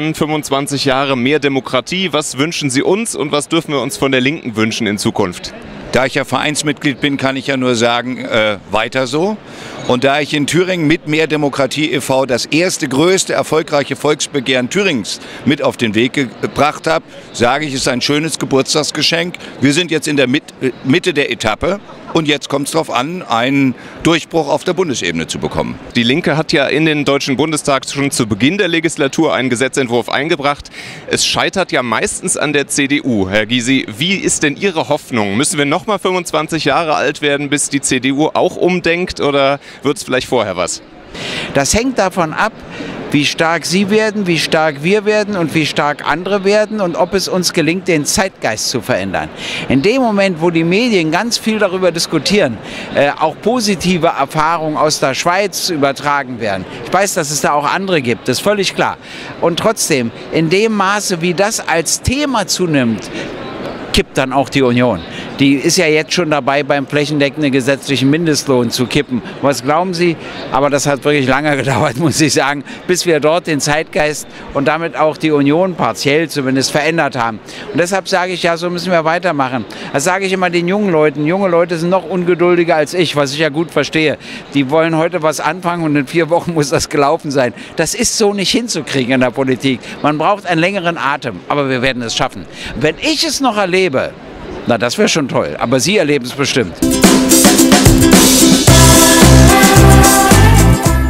an, 25 Jahre mehr Demokratie. Was wünschen Sie uns und was dürfen wir uns von der Linken wünschen in Zukunft? Da ich ja Vereinsmitglied bin, kann ich ja nur sagen, weiter so. Und da ich in Thüringen mit Mehr Demokratie e.V. das erste, größte, erfolgreiche Volksbegehren Thüringens mit auf den Weg gebracht habe, sage ich, es ist ein schönes Geburtstagsgeschenk. Wir sind jetzt in der Mitte der Etappe und jetzt kommt es darauf an, einen Durchbruch auf der Bundesebene zu bekommen. Die Linke hat ja in den Deutschen Bundestag schon zu Beginn der Legislatur einen Gesetzentwurf eingebracht. Es scheitert ja meistens an der CDU. Herr Gysi, wie ist denn Ihre Hoffnung? Müssen wir noch mal 25 Jahre alt werden, bis die CDU auch umdenkt, oder wird es vielleicht vorher was? Das hängt davon ab, wie stark Sie werden, wie stark wir werden und wie stark andere werden und ob es uns gelingt, den Zeitgeist zu verändern. In dem Moment, wo die Medien ganz viel darüber diskutieren, auch positive Erfahrungen aus der Schweiz übertragen werden. Ich weiß, dass es da auch andere gibt, das ist völlig klar. Und trotzdem, in dem Maße, wie das als Thema zunimmt, kippt dann auch die Union. Die ist ja jetzt schon dabei, beim flächendeckenden gesetzlichen Mindestlohn zu kippen. Was glauben Sie? Aber das hat wirklich lange gedauert, muss ich sagen, bis wir dort den Zeitgeist und damit auch die Union partiell zumindest verändert haben. Und deshalb sage ich, ja, so müssen wir weitermachen. Das sage ich immer den jungen Leuten. Junge Leute sind noch ungeduldiger als ich, was ich ja gut verstehe. Die wollen heute was anfangen und in 4 Wochen muss das gelaufen sein. Das ist so nicht hinzukriegen in der Politik. Man braucht einen längeren Atem, aber wir werden es schaffen. Wenn ich es noch erlebe, na, das wäre schon toll. Aber Sie erleben es bestimmt.